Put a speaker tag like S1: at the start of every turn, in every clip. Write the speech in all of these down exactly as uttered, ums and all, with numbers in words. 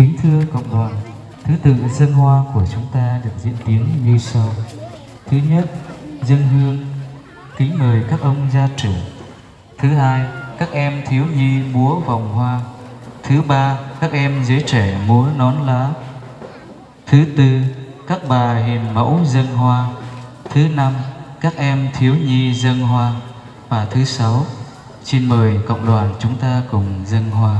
S1: Kính thưa cộng đoàn, thứ tự dâng hoa của chúng ta được diễn tiến như sau. Thứ nhất, dâng hương, kính mời các ông gia trưởng. Thứ hai, các em thiếu nhi múa vòng hoa. Thứ ba, các em giới trẻ múa nón lá. Thứ tư, các bà hiền mẫu dâng hoa. Thứ năm, các em thiếu nhi dâng hoa. Và thứ sáu, xin mời cộng đoàn chúng ta cùng dâng hoa.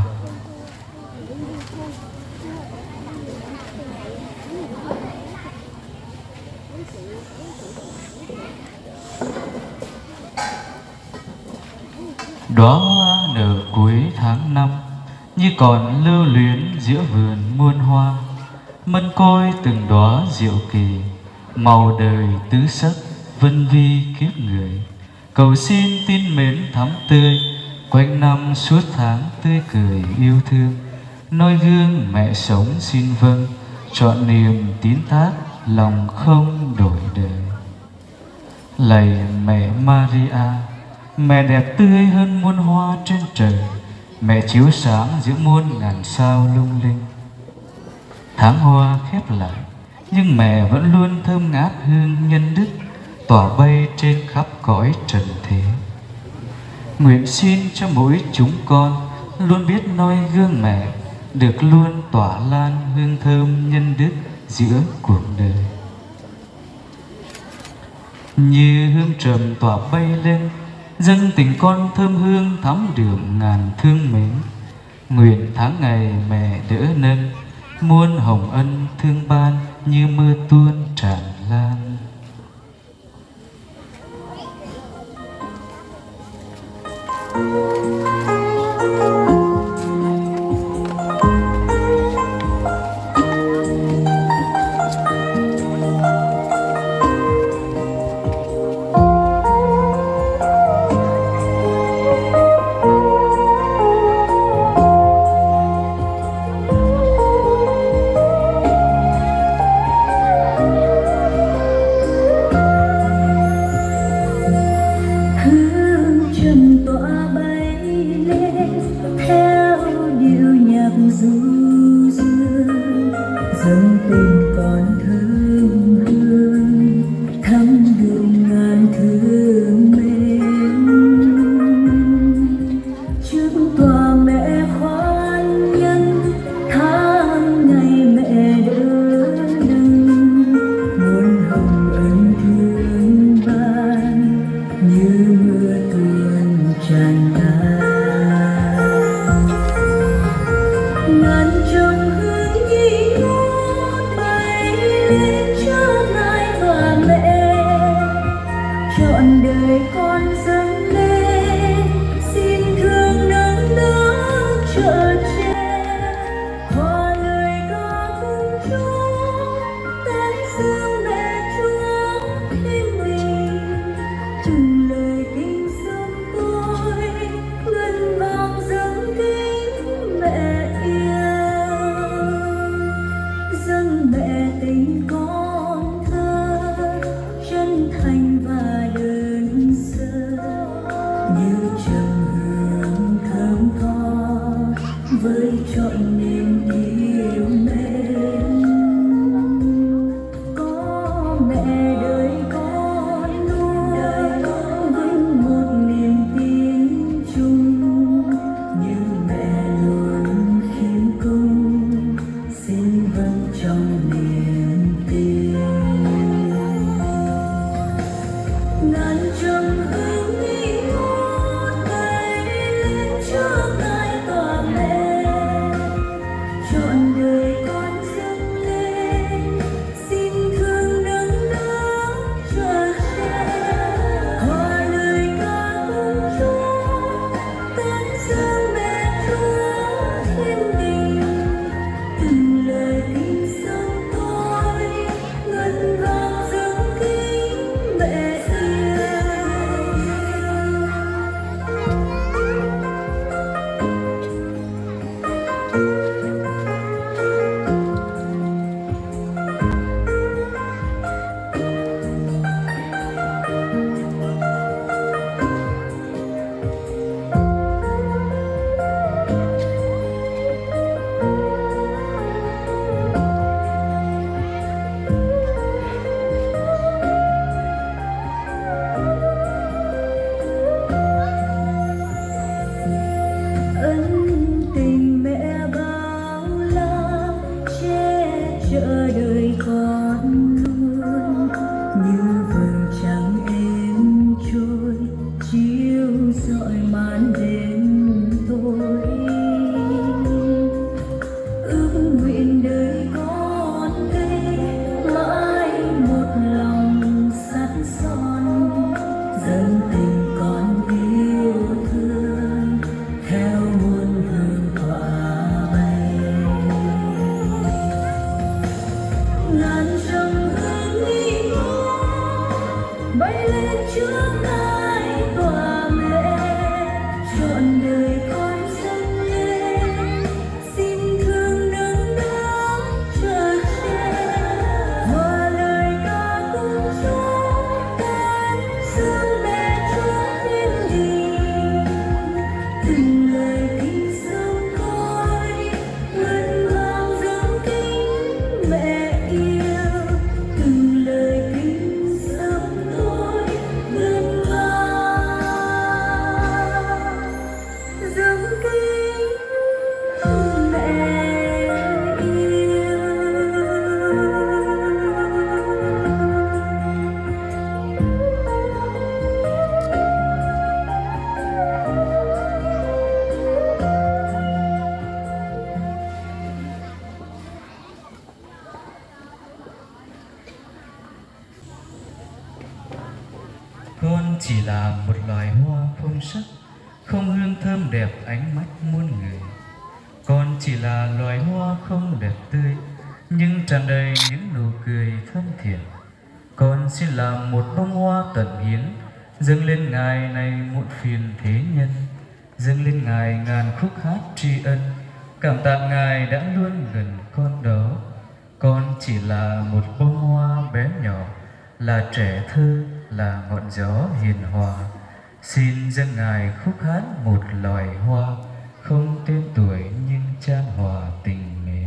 S1: Đóa hoa nở cuối tháng năm, như còn lưu luyến giữa vườn muôn hoa. Mân côi từng đóa diệu kỳ, màu đời tứ sắc vân vi kiếp người. Cầu xin tin mến thắm tươi, quanh năm suốt tháng tươi cười yêu thương. Noi gương mẹ sống xin vâng, trọn niềm tín thác lòng không đổi đời. Lạy mẹ Maria, mẹ đẹp tươi hơn muôn hoa trên trời, mẹ chiếu sáng giữa muôn ngàn sao lung linh. Tháng hoa khép lại, nhưng mẹ vẫn luôn thơm ngát hương nhân đức, tỏa bay trên khắp cõi trần thế. Nguyện xin cho mỗi chúng con luôn biết noi gương mẹ, được luôn tỏa lan hương thơm nhân đức giữa cuộc đời. Như hương trầm tỏa bay lên, dâng tình con thơm hương thắm đượm ngàn thương mến. Nguyện tháng ngày mẹ đỡ nâng, muôn hồng ân thương ban như mưa tuôn tràn lan. chỉ là một loài hoa không sắc, không hương thơm đẹp ánh mắt muôn người. Con chỉ là loài hoa không đẹp tươi, nhưng tràn đầy những nụ cười thân thiện. Con xin làm một bông hoa tận hiến, dâng lên Ngài này muộn phiền thế nhân, dâng lên Ngài ngàn khúc hát tri ân, cảm tạ Ngài đã luôn gần con đó. Con chỉ là một bông hoa bé nhỏ, là trẻ thơ, là ngọn gió hiền hòa. Xin dâng Ngài khúc hát một loài hoa, không tên tuổi nhưng chan hòa tình mến.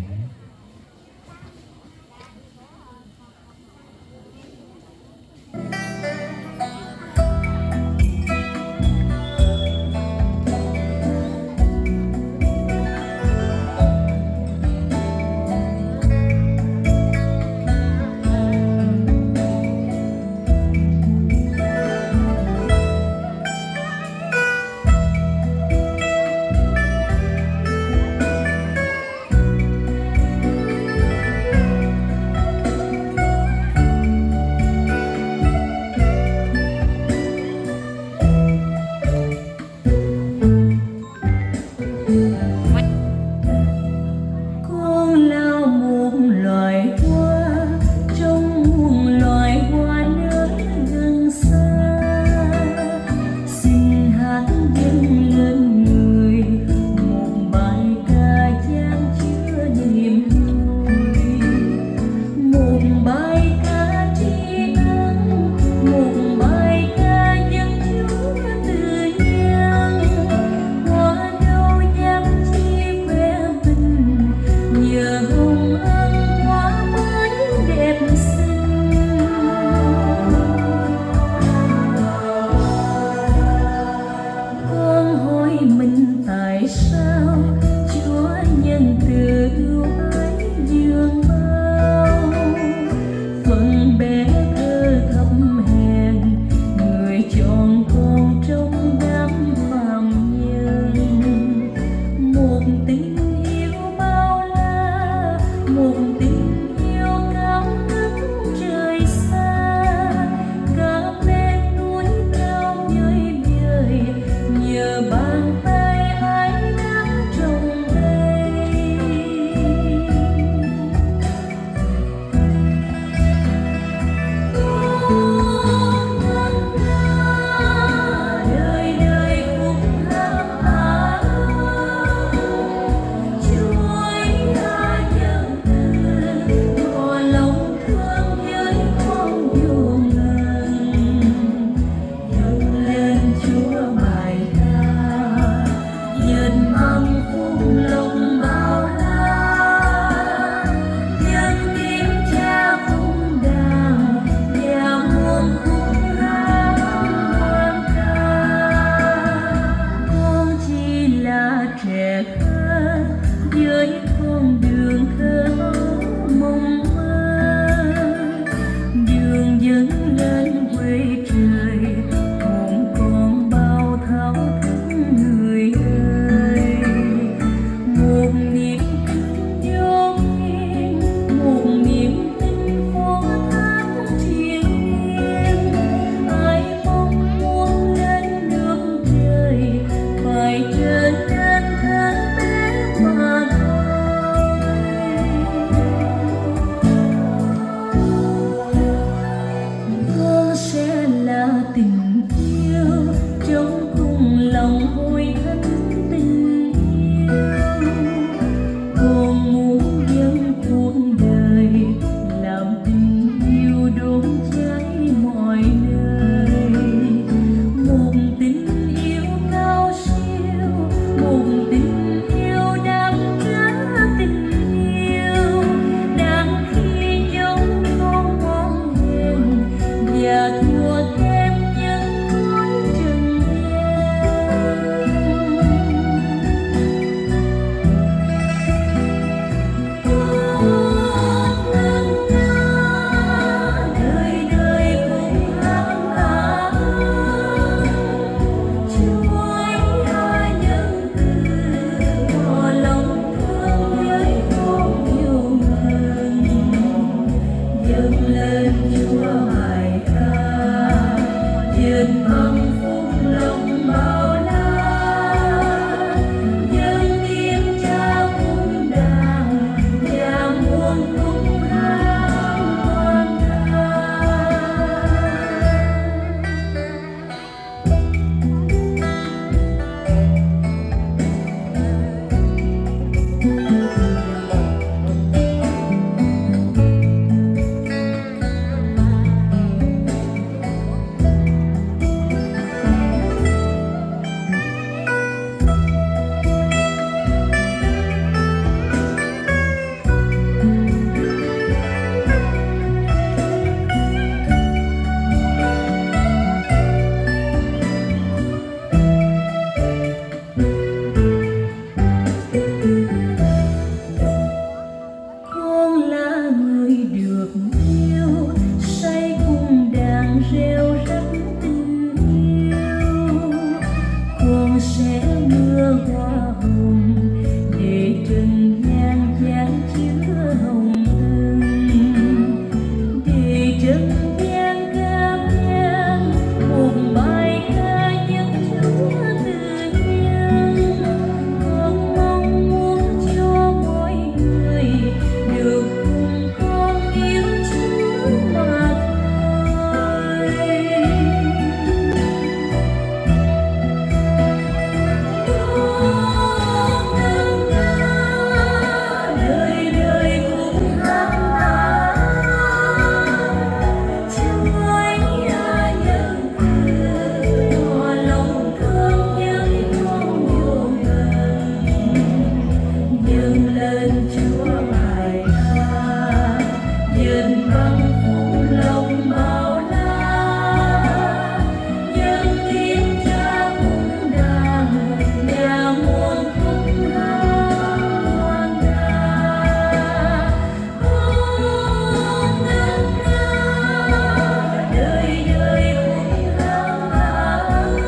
S2: lên Chúa bài ca, dền bằng phúc lòng bao la, dân tiếng Cha cũng đang nhà muôn khúc hát hoan ca. Hương ngân nga đời đời cũng vang vang,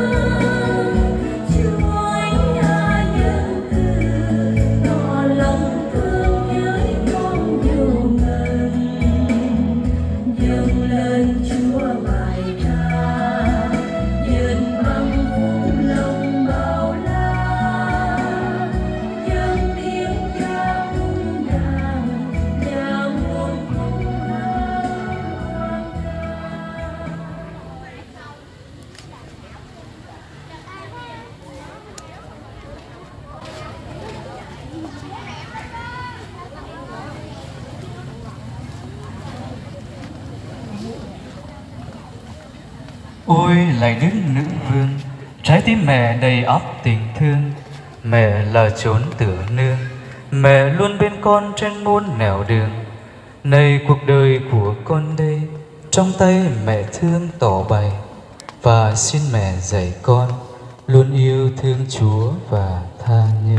S2: Chúa nhà nhân từ tỏ lòng thương với con nhiều ngần, dâng lên Chúa bài ca, dền bằng phúc lòng bao la, dân tiếng Cha cũng đang nhà muôn khúc hát hoan ca.
S1: Ôi lạy Đức Nữ Vương, trái tim mẹ đầy ắp tình thương. Mẹ là chốn tựa nương, mẹ luôn bên con trên muôn nẻo đường. Này cuộc đời của con đây, trong tay mẹ thương tỏ bày, và xin mẹ dạy con luôn yêu thương Chúa và tha nhân.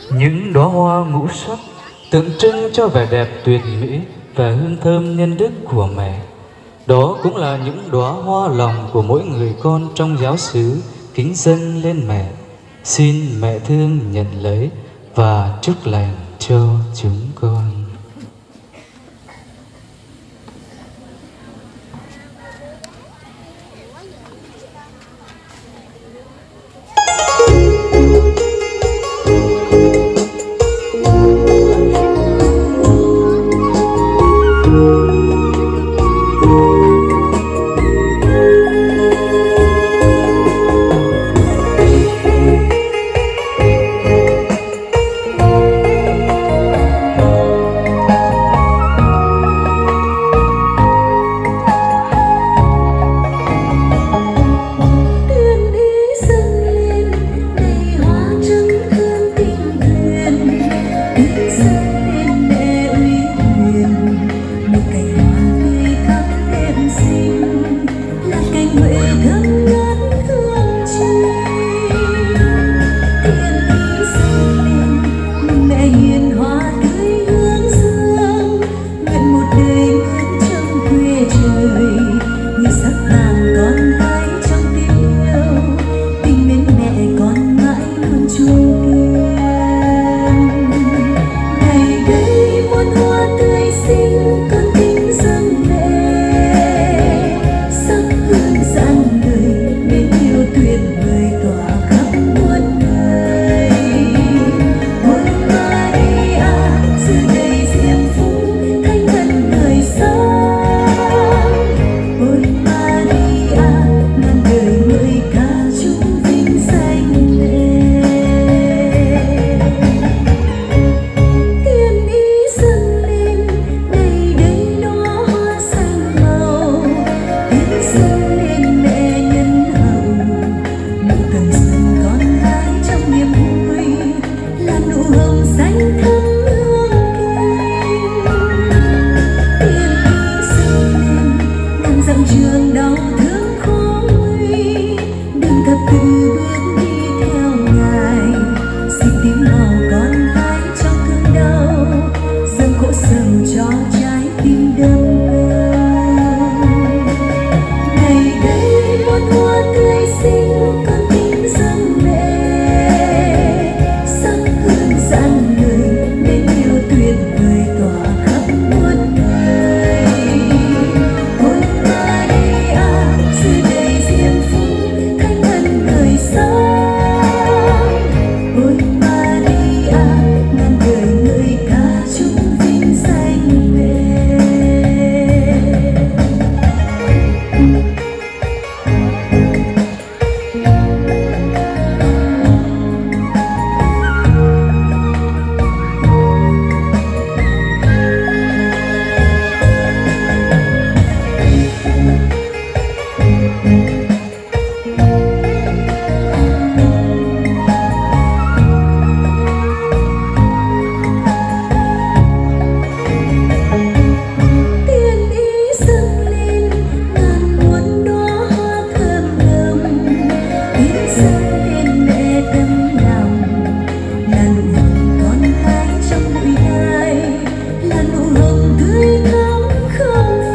S1: Những đóa hoa ngũ sắc tượng trưng cho vẻ đẹp tuyệt mỹ và hương thơm nhân đức của mẹ. Đó cũng là những đóa hoa lòng của mỗi người con trong giáo xứ kính dâng lên mẹ. Xin mẹ thương nhận lấy và chúc lành cho chúng con.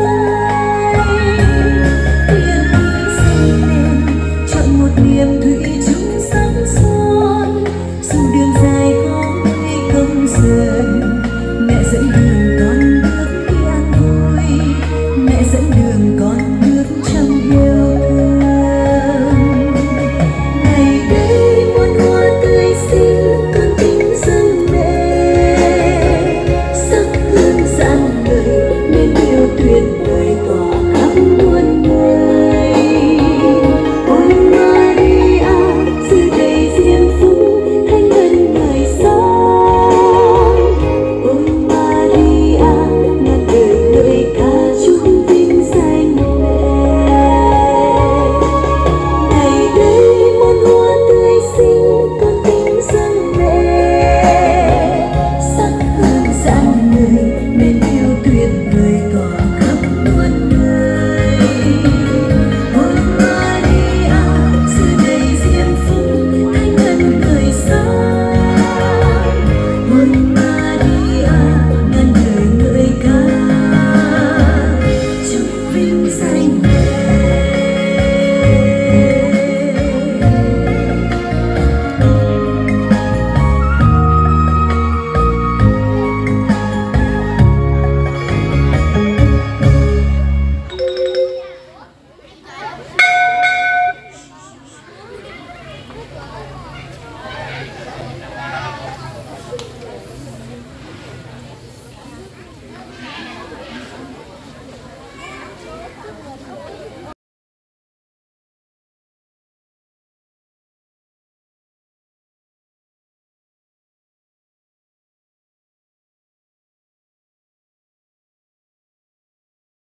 S2: Niềm thủy